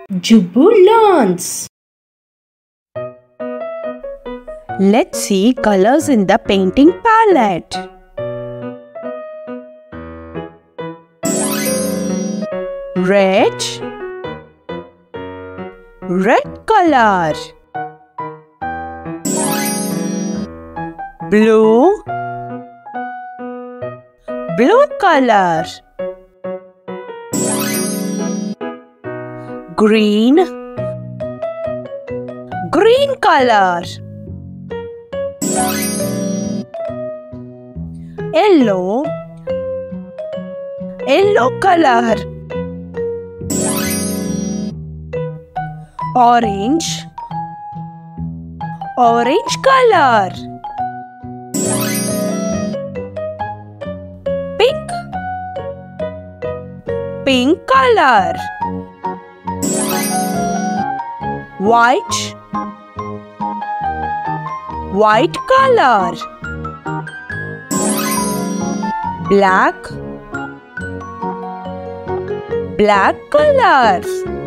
Jubu learns. Let's see colors in the painting palette. Red, red color. Blue, blue color. Green, green color. Yellow, yellow color. Orange, orange color. Pink, pink color. White, white color. Black, black color.